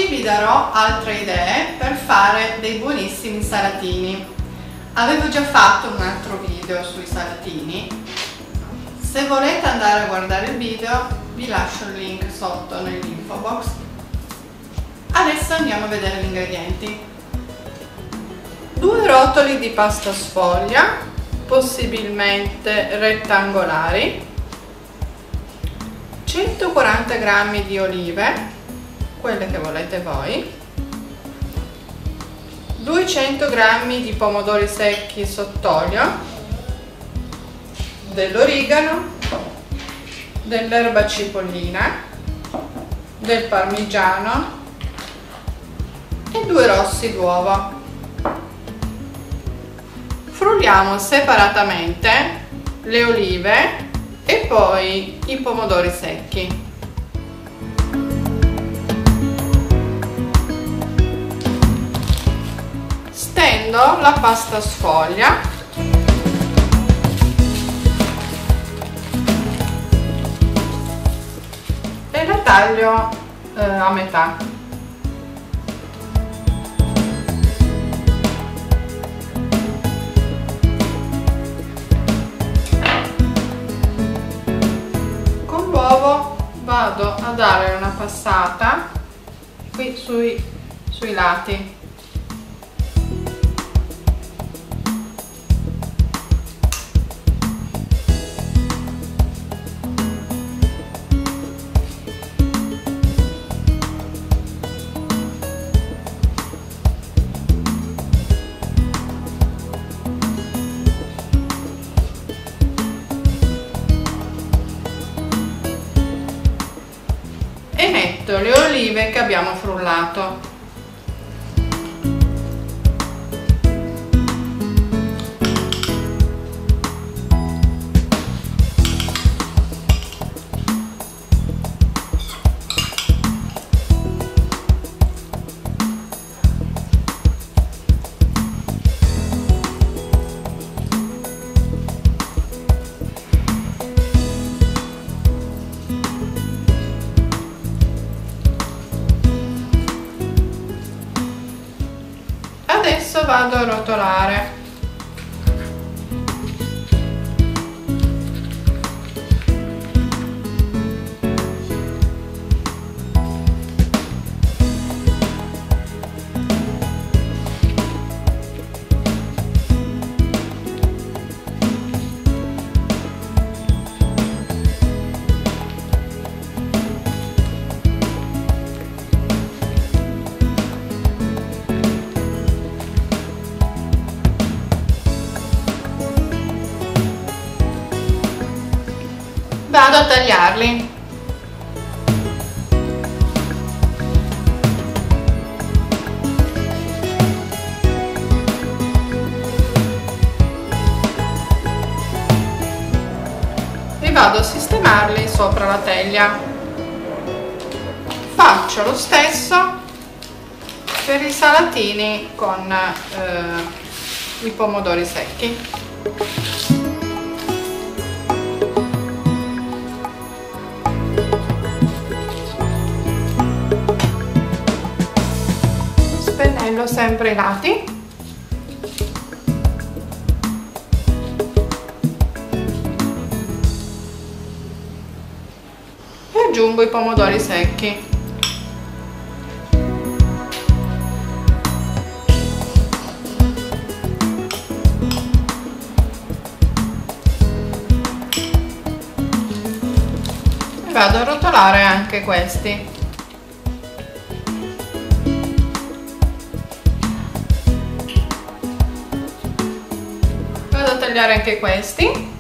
vi darò altre idee per fare dei buonissimi salatini. Avevo già fatto un altro video sui salatini. Se volete andare a guardare il video vi lascio il link sotto nell'info box. Adesso andiamo a vedere gli ingredienti. 2 rotoli di pasta sfoglia, possibilmente rettangolari, 140 g di olive, quelle che volete voi, 200 g di pomodori secchi sott'olio, dell'origano, dell'erba cipollina, del parmigiano e 2 rossi d'uovo. Frulliamo separatamente le olive e poi i pomodori secchi. Stendo la pasta sfoglia e la taglio a metà. Con l'uovo vado a dare una passata qui sui lati. E metto le olive che abbiamo frullato. Adesso vado a rotolare. Vado a tagliarli. E vado a sistemarli sopra la teglia. Faccio lo stesso per i salatini con i pomodori secchi. Spennello sempre i lati e aggiungo i pomodori secchi. E vado a rotolare anche questi. Vado a tagliare anche questi.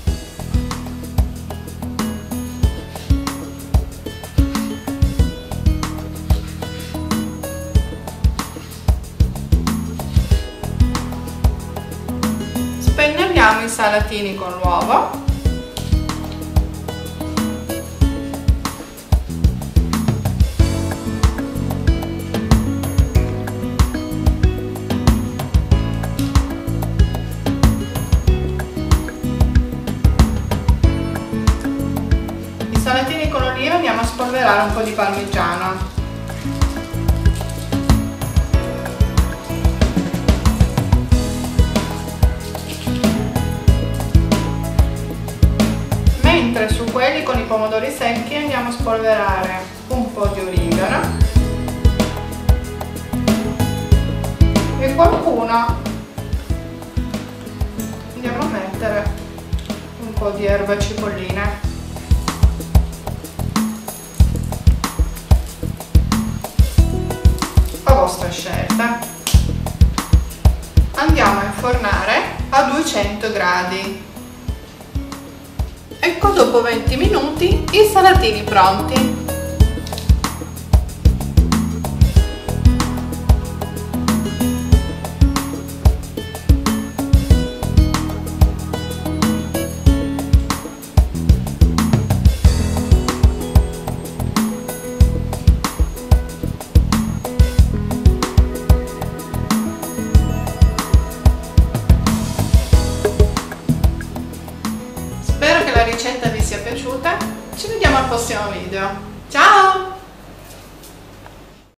Spennelliamo i salatini con l'uovo. Salatini con l'oliva, andiamo a spolverare un po' di parmigiano. mentre su quelli con i pomodori secchi andiamo a spolverare un po' di origano e qualcuno andiamo a mettere un po' di erba cipolline. A vostra scelta. Andiamo a infornare a 200 gradi. Ecco, dopo 20 minuti i salatini pronti. Spero che la ricetta vi sia piaciuta, ci vediamo al prossimo video. Ciao!